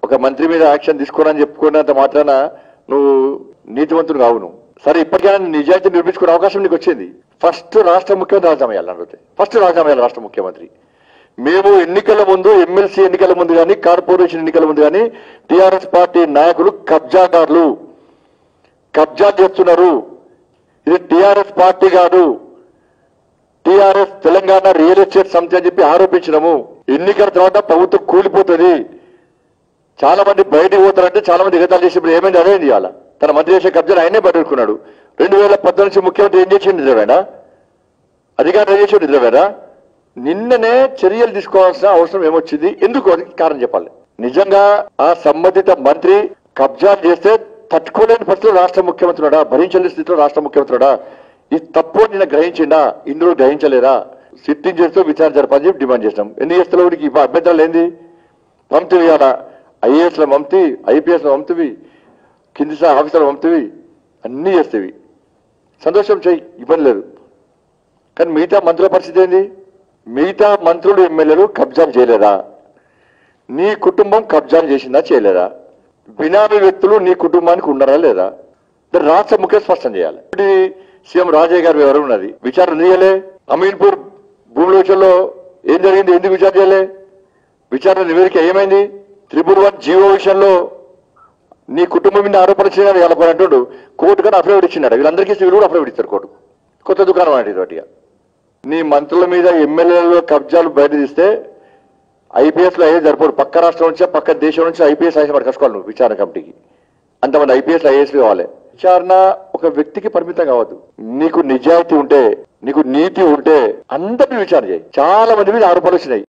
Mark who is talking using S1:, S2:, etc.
S1: ఒక మంత్రి మీద యాక్షన్ తీసుకోనని చెప్పుకున్నంత మాత్రాన నువ్వు నీతివంతుడు కావు నువ్వు. సరే, ఇప్పటికైనా నిజాయితీ నిరూపించుకునే అవకాశం నీకు వచ్చింది. ఫస్ట్ రాష్ట్ర ముఖ్యమంత్రి రాజీనామా చేయాలి. ఫస్ట్ రాజీనామా చేయాలి రాష్ట్ర ముఖ్యమంత్రి. మేము ఎన్నికల ముందు, ఎమ్మెల్సీ ఎన్నికల ముందు కానీ, కార్పొరేషన్ ఎన్నికల ముందు కానీ టీఆర్ఎస్ పార్టీ నాయకులు కబ్జాదారులు, కబ్జా చేస్తున్నారు, ఇది టీఆర్ఎస్ పార్టీ కాదు, టీఆర్ఎస్ తెలంగాణ రియల్ ఎస్టేట్ సమితి అని చెప్పి ఆరోపించినాము. ఎన్నికల తర్వాత ప్రభుత్వం కూలిపోతుంది, చాలా మంది బయటకు పోతారంటే చాలా మంది ఎగతాలు చేసినప్పుడు ఏమైంది? అదేంది ఇవాళ తన మంత్రి చేసే కబ్జాలు ఆయనే పట్టుకున్నాడు. 2014 నుంచి ముఖ్యమంత్రి ఏం చేసి నిద్రవేనా? అధికారులు ఏం చేసి నిద్రవేనా? నిన్ననే చర్యలు తీసుకోవాల్సిన అవసరం ఏమొచ్చింది? ఎందుకు? కారణం చెప్పాలి. నిజంగా ఆ సంబంధిత మంత్రి కబ్జాలు చేస్తే తట్టుకోలేని పరిస్థితిలో రాష్ట్ర ముఖ్యమంత్రుడా, భరించలేని స్థితిలో రాష్ట్ర ముఖ్యమంత్రుడా, ఈ తప్పు నిన్న గ్రహించిండా? ఇందులో గ్రహించలేరా? సిట్టింగ్ చేస్తూ విచారణ జరపని చెప్పి డిమాండ్ చేసినాం. ఎన్ని చేస్తాలో అభ్యంతరాలు ఏంది? పంపివి ఇవాళ ఐఏఎస్ల పంపి, ఐపీఎస్ల పంపివి, కింది ఆఫీసర్ల పంపివి, అన్నీ చేస్తేవి. సంతోషం చెయ్యి, ఇబ్బంది లేదు. కానీ మిగతా మంత్రుల పరిస్థితి ఏంది? మిగతా మంత్రులు, ఎమ్మెల్యేలు కబ్జాలు చేయలేదా? నీ కుటుంబం కబ్జాలు చేసిందా చేయలేదా? బినామీ వ్యక్తులు నీ కుటుంబానికి ఉన్నారా లేదా? రాష్ట్ర ముఖ్య స్పష్టం చేయాలి. సీఎం రాజయ్య గారు ఎవరు ఉన్నది విచారణ చేయలే. అమీన్పూర్ భూముల విషయంలో ఏం జరిగింది? ఎందుకు విచారణ చేయలే? విచారణ నివేదిక ఏమైంది? 311 జీవో విషయంలో నీ కుటుంబం మీద ఆరోపణ చేయాలి అంటాడు. కోర్టు కానీ అఫిడవిట్ ఇచ్చినాడు. వీళ్ళందరికీ సివిల్ కూడా అఫిడవిట్ ఇస్తారు కోర్టు. కొత్త దుకాణం అంటే వాటిగా నీ మంత్రుల మీద, ఎమ్మెల్యేల కబ్జాలు బయట తీస్తే ఐపీఎస్ లో అయ్యే సరిపోడు. పక్క రాష్ట్రం నుంచి, పక్క దేశం నుంచి ఐపీఎస్ ఐఎస్ పట్టుకోవాలి నువ్వు విచారణ కమిటీకి. అంతమంది ఐపీఎస్ ఐఏఎస్ కావాలి. విచారణ ఒక వ్యక్తికి పరిమితం కావద్దు. నీకు నిజాయితీ ఉంటే, నీకు నీతి ఉంటే అందరినీ విచారణ చేయి. చాలా మంది మీద ఆరోపణలు వచ్చినాయి.